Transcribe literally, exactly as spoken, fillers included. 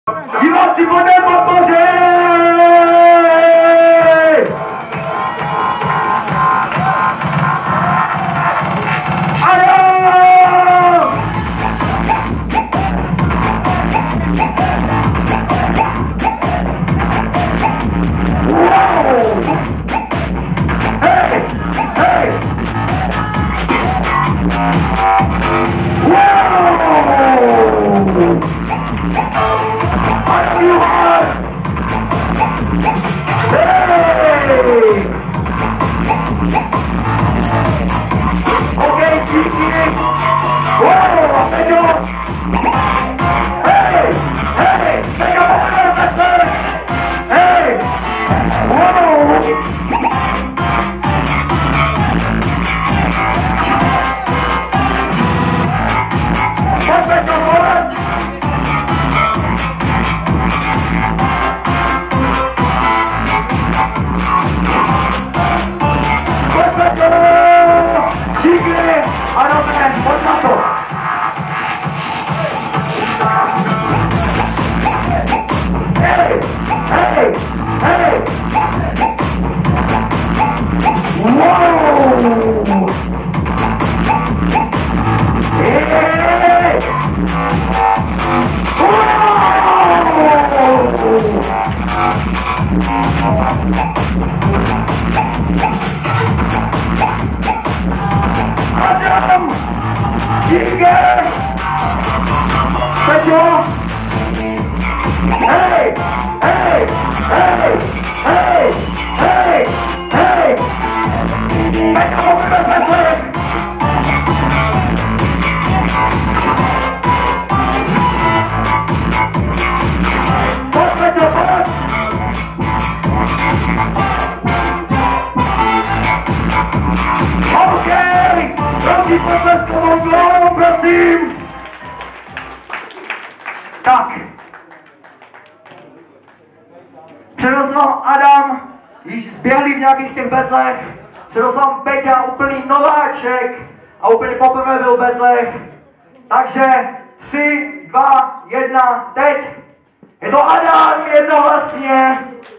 Diváci, pojďme podpořit! Tak. Přednost vám Adam, již zběhlý v nějakých těch betlech. Přednost vám Peťa, úplný nováček a úplně poprvé byl v betlech. Takže tři, dva, jedna, teď. Je to Adam jednohlasně.